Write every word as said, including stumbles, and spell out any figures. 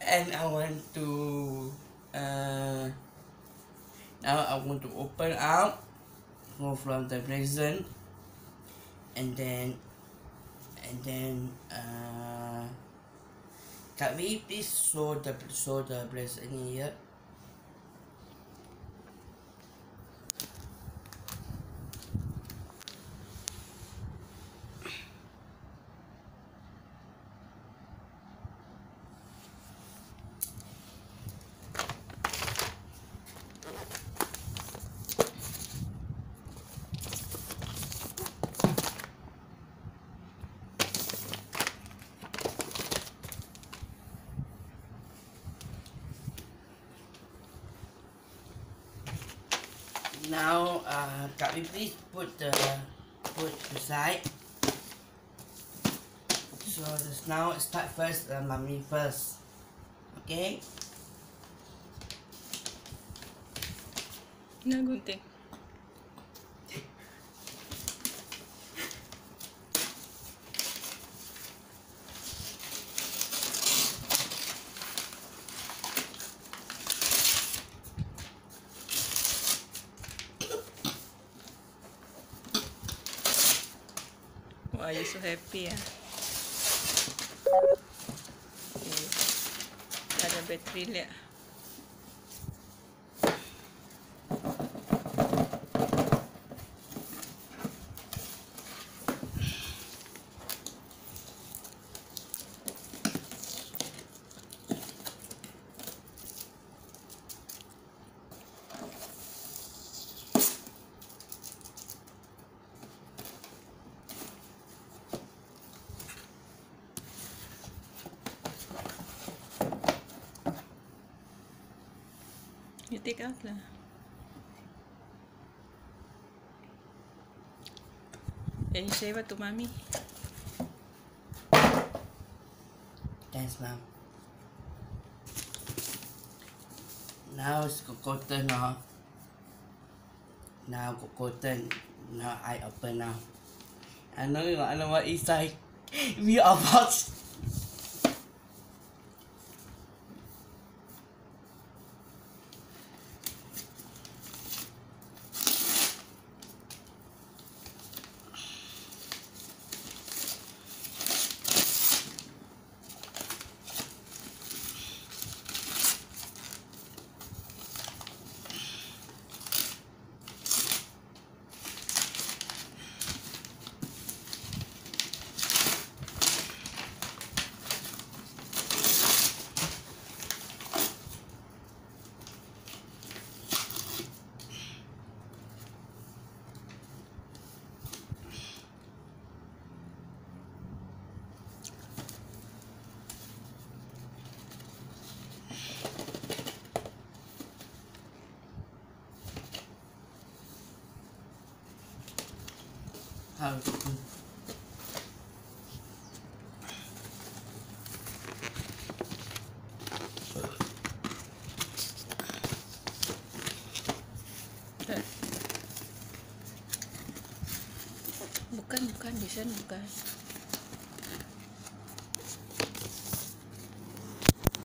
And I want to uh, now I want to open out, go from the present, and then and then uh, can we please show the show the present here? Now, uh, can we please put the put beside? So just now start first, uh, mommy first. Okay. Na gunting. Why are you so happy? Ah? Okay. Ada bateri lihat. You take out lah. And you say what to mommy? Thanks, mom. Now it's cotton now. Now cotton. Now I open now. I know you. I know what inside. We are box. How to do. Bukan, bukan, di sana bukan.